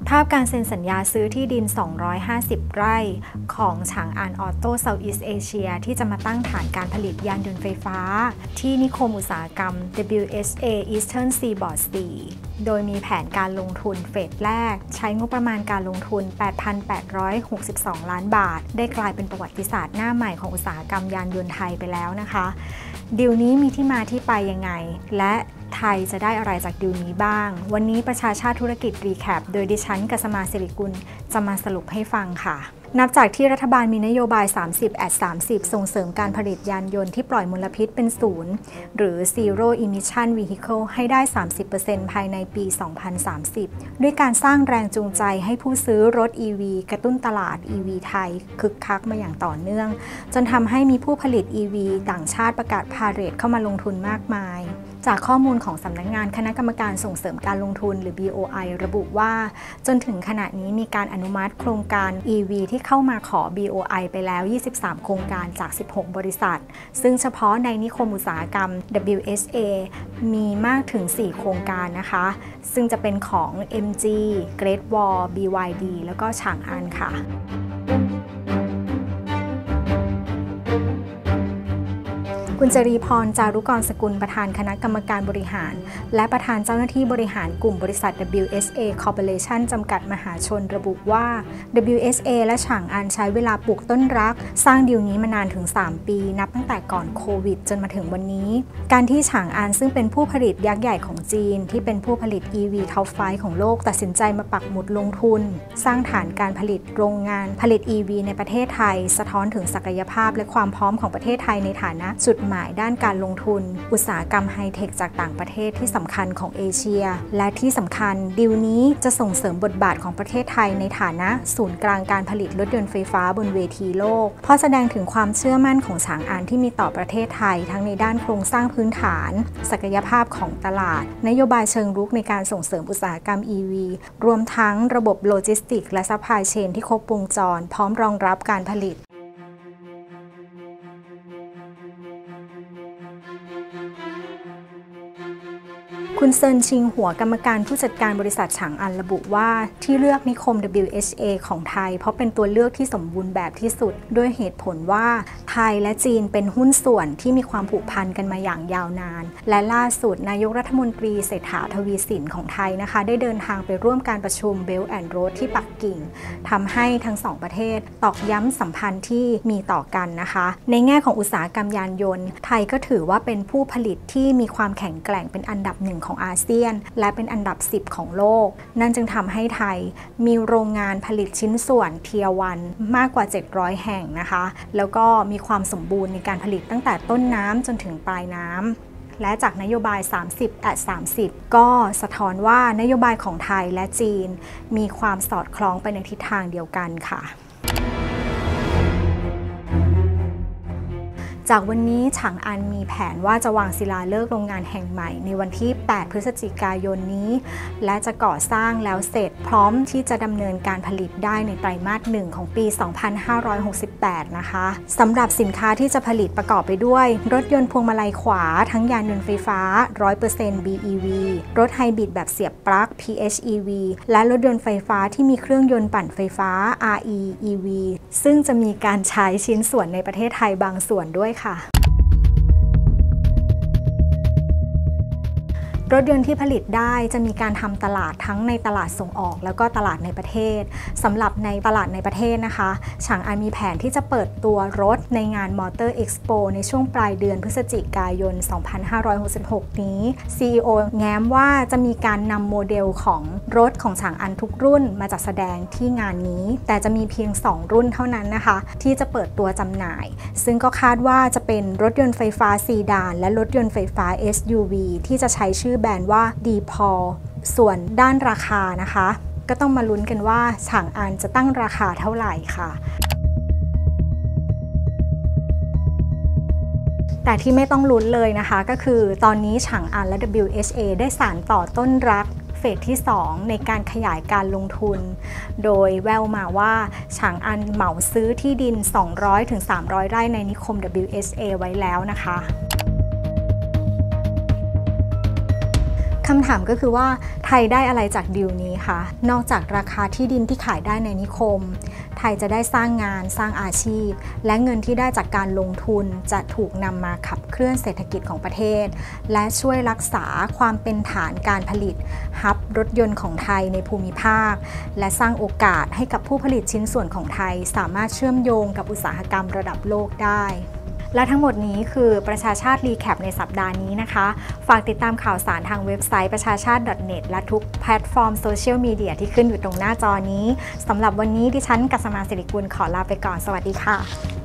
ภาพการเซ็นสัญญาซื้อที่ดิน250ไร่ของฉางอันออโต้เซาท์อีสต์เอเชียที่จะมาตั้งฐานการผลิตยานยนต์ไฟฟ้าที่นิคมอุตสาหกรรม WSA Eastern Seaboard 4 โดยมีแผนการลงทุนเฟสแรกใช้งบประมาณการลงทุน 8,862 ล้านบาทได้กลายเป็นประวัติศาสตร์หน้าใหม่ของอุตสาหกรรมยานยนต์ไทยไปแล้วนะคะดีลนี้มีที่มาที่ไปยังไงและไทยจะได้อะไรจากดีลนี้บ้างวันนี้ประชาชาติธุรกิจรีแคปโดยดิฉันกัสมาศิริกุลจะมาสรุปให้ฟังค่ะนับจากที่รัฐบาลมีนโยบาย 30@30 ส่งเสริมการผลิตยานยนต์ที่ปล่อยมลพิษเป็นศูนย์หรือ Zero Emission Vehicle ให้ได้ 30% ภายในปี 2030 ด้วยการสร้างแรงจูงใจให้ผู้ซื้อรถ EV กระตุ้นตลาด EV ไทยคึกคักมาอย่างต่อเนื่องจนทำให้มีผู้ผลิต EV ต่างชาติประกาศพาเหรดเข้ามาลงทุนมากมายจากข้อมูลของสำนักงานคณะกรรมการส่งเสริมการลงทุนหรือ BOI ระบุว่าจนถึงขณะนี้มีการอนุมัติโครงการ EV ที่เข้ามาขอ BOI ไปแล้ว 23 โครงการจาก 16 บริษัทซึ่งเฉพาะในนิคมอุตสาหกรรม WSA มีมากถึง 4 โครงการนะคะซึ่งจะเป็นของ MG Great Wall BYD แล้วก็ฉางอันค่ะคุณจรีพร จารุกรสกุลประธานคณะกรรมการบริหารและประธานเจ้าหน้าที่บริหารกลุ่มบริษัท WSA Corporation จำกัดมหาชนระบุว่า WSA และฉางอันใช้เวลาปลูกต้นรักสร้างดีลนี้มานานถึง 3 ปีนับตั้งแต่ก่อนโควิดจนมาถึงวันนี้การที่ฉางอันซึ่งเป็นผู้ผลิตยักษ์ใหญ่ของจีนที่เป็นผู้ผลิต EV Top 5 ของโลกตัดสินใจมาปักหมุดลงทุนสร้างฐานการผลิตโรงงานผลิต EV ในประเทศไทยสะท้อนถึงศักยภาพและความพร้อมของประเทศไทยในฐานะจุดหมายด้านการลงทุนอุตสาหกรรมไฮเทคจากต่างประเทศที่สำคัญของเอเชียและที่สำคัญดีลนี้จะส่งเสริมบทบาทของประเทศไทยในฐานะศูนย์กลางการผลิตรถยนต์ไฟฟ้าบนเวทีโลกเพราะแสดงถึงความเชื่อมั่นของฉางอันที่มีต่อประเทศไทยทั้งในด้านโครงสร้างพื้นฐานศักยภาพของตลาดนโยบายเชิงรุกในการส่งเสริมอุตสาหกรรม EV รวมทั้งระบบโลจิสติกและซัพพลายเชนที่ครบวงจรพร้อมรองรับการผลิตคุณเซินชิงหัวกรรมการผู้จัดการบริษัทฉางอันระบุว่าที่เลือกนิคม WHA ของไทยเพราะเป็นตัวเลือกที่สมบูรณ์แบบที่สุดด้วยเหตุผลว่าไทยและจีนเป็นหุ้นส่วนที่มีความผูกพันกันมาอย่างยาวนานและล่าสุดนายกรัฐมนตรีเศรษฐาทวีสินของไทยนะคะได้เดินทางไปร่วมการประชุม Belt and Road ที่ปักกิ่งทำให้ทั้งสองประเทศตอกย้ำสัมพันธ์ที่มีต่อกันนะคะในแง่ของอุตสาหกรรมยานยนต์ไทยก็ถือว่าเป็นผู้ผลิตที่มีความแข็งแกร่งเป็นอันดับหนึ่งของอาเซียนและเป็นอันดับ 10 ของโลกนั่นจึงทำให้ไทยมีโรงงานผลิตชิ้นส่วนเทียร์วันมากกว่า700แห่งนะคะแล้วก็มีความสมบูรณ์ในการผลิตตั้งแต่ต้นน้ำจนถึงปลายน้ำและจากนโยบาย 30@30 ก็สะท้อนว่านโยบายของไทยและจีนมีความสอดคล้องไปในทิศทางเดียวกันค่ะจากวันนี้ฉางอันมีแผนว่าจะวางศิลาฤกษ์โรงงานแห่งใหม่ในวันที่ 8 พฤศจิกายนนี้และจะก่อสร้างแล้วเสร็จพร้อมที่จะดำเนินการผลิตได้ในไตรมาส 1 ของปี 2568 นะคะสำหรับสินค้าที่จะผลิตประกอบไปด้วยรถยนต์พวงมาลัยขวาทั้งยานยนต์ไฟฟ้า 100% BEV รถไฮบริดแบบเสียบปลั๊ก PHEV และรถยนต์ไฟฟ้าที่มีเครื่องยนต์ปั่นไฟฟ้า REEV ซึ่งจะมีการใช้ชิ้นส่วนในประเทศไทยบางส่วนด้วยรถยนต์ที่ผลิตได้จะมีการทำตลาดทั้งในตลาดส่งออกแล้วก็ตลาดในประเทศสำหรับในตลาดในประเทศนะคะฉางอันมีแผนที่จะเปิดตัวรถในงาน Motor Expo ในช่วงปลายเดือนพฤศจิกายน 2566 นี้ CEO แง้มว่าจะมีการนำโมเดลของรถของฉางอันทุกรุ่นมาจัดแสดงที่งานนี้แต่จะมีเพียง2รุ่นเท่านั้นนะคะที่จะเปิดตัวจำหน่ายซึ่งก็คาดว่าจะเป็นรถยนต์ไฟฟ้าซีดานและรถยนต์ไฟฟ้า SUV ที่จะใช้ชื่อแบรนด์ว่า D-Pol ส่วนด้านราคานะคะก็ต้องมาลุ้นกันว่าฉางอันจะตั้งราคาเท่าไหร่ค่ะแต่ที่ไม่ต้องลุ้นเลยนะคะก็คือตอนนี้ฉางอันและ WHA ได้สานต่อต้นรักเฟสที่ 2 ในการขยายการลงทุนโดยแววมาว่าฉางอันเหมาซื้อที่ดิน 200-300 ไร่ในนิคม WHA ไว้แล้วนะคะคำถามก็คือว่าไทยได้อะไรจากดีลนี้คะนอกจากราคาที่ดินที่ขายได้ในนิคมไทยจะได้สร้างงานสร้างอาชีพและเงินที่ได้จากการลงทุนจะถูกนำมาขับเคลื่อนเศรษฐกิจของประเทศและช่วยรักษาความเป็นฐานการผลิตฮับรถยนต์ของไทยในภูมิภาคและสร้างโอกาสให้กับผู้ผลิตชิ้นส่วนของไทยสามารถเชื่อมโยงกับอุตสาหกรรมระดับโลกได้และทั้งหมดนี้คือประชาชาติรีแคปในสัปดาห์นี้นะคะฝากติดตามข่าวสารทางเว็บไซต์ประชาชาติ .net และทุกแพลตฟอร์มโซเชียลมีเดียที่ขึ้นอยู่ตรงหน้าจอนี้สำหรับวันนี้ดิฉันกัสมาศิริกุลขอลาไปก่อนสวัสดีค่ะ